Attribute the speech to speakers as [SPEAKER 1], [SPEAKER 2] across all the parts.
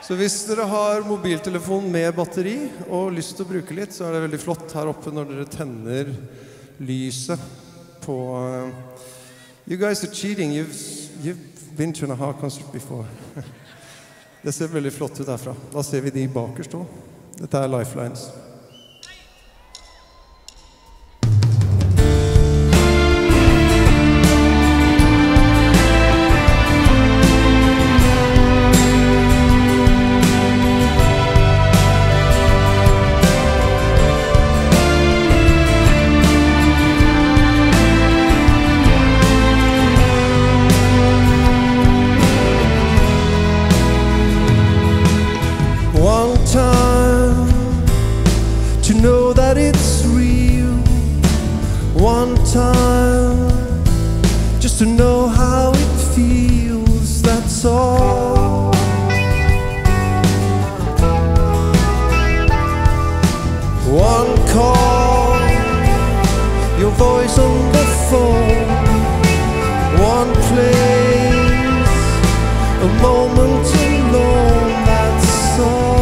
[SPEAKER 1] Så hvis dere har mobiltelefon med batteri og lyst til å bruke litt, så er det veldig flott her oppe når dere tenner lyset på... You guys are cheating. You've been to a hard concert before. Det ser veldig flott ut herfra. Da ser vi de bakerst også. Dette er Lifelines. One time, just to know how it feels, that's all. One call, your voice on the phone. One place, a moment alone, that's all.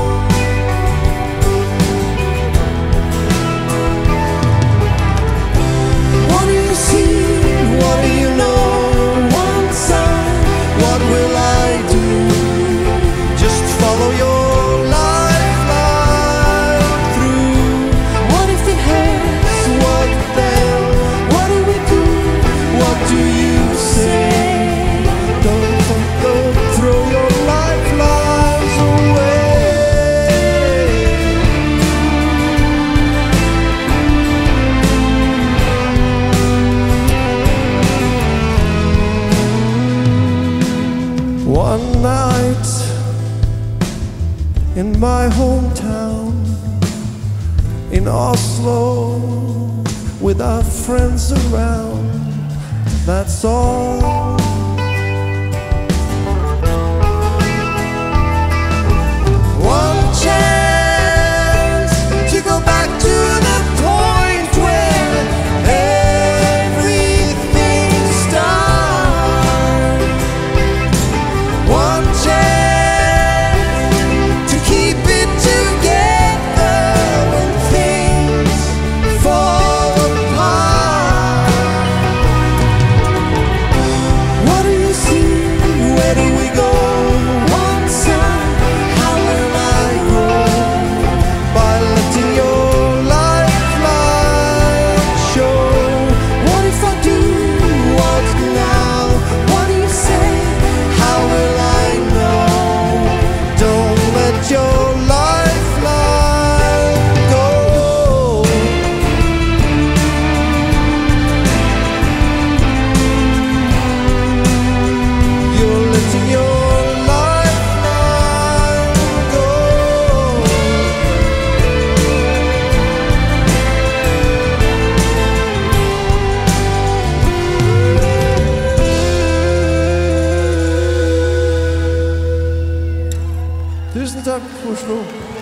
[SPEAKER 1] One night in my hometown in Oslo with our friends around, that's all. One chance to go back to the point where everything starts. One chance to keep it together when things fall apart. What do you see? Where do we go? One side, how will I grow? By letting your lifeline show. What if I do? What now? What do you say? How will I know? Don't let your lifeline go. You're letting your lifeline go. Tusen takk, Oslo.